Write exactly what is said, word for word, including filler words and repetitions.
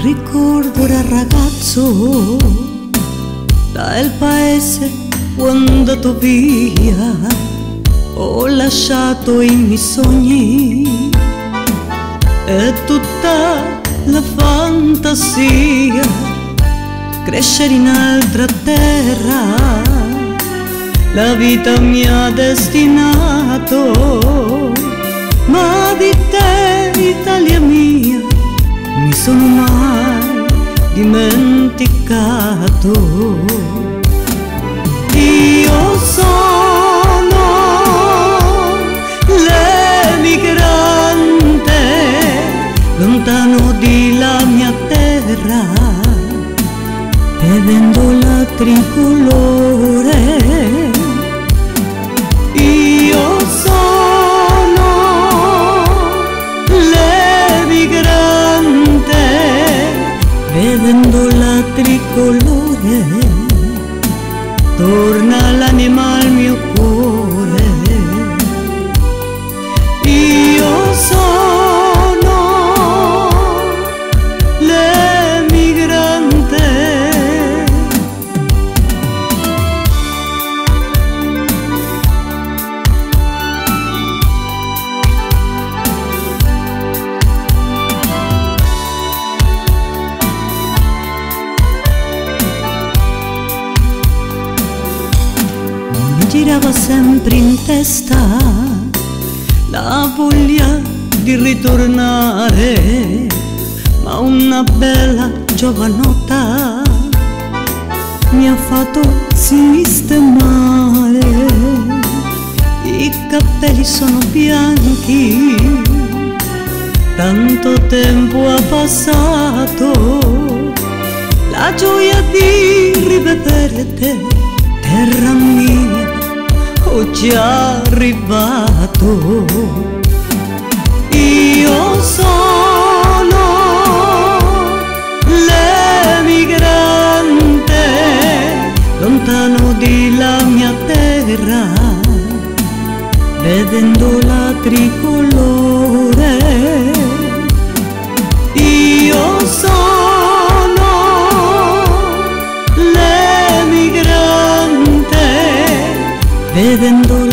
ricordo da ragazzo dal paese quando è andato via, ho lasciato i miei sogni e tutta la fantasia, crescere in altra terra, la vita mi ha destinato, ma di te, Italia mia, mi sono mai dimenticato. Io sono l'emigrante, lontano di la mia terra, vedendo la tricolore. Io sono l'emigrante, vedendo la tricolore, torna l'anima al mio cuore. Io sono l'emigrante. Mi girava sempre in testa la voglia di ritornare, ma una bella giovanotta mi ha fatto sistemare. I capelli sono bianchi, tanto tempo ha passato, la gioia di rivederti, terra mia, oggi è arrivato. Io sono l'emigrante, lontano di la mia terra, vedendo la tricolore. Io sono l'emigrante, vedendo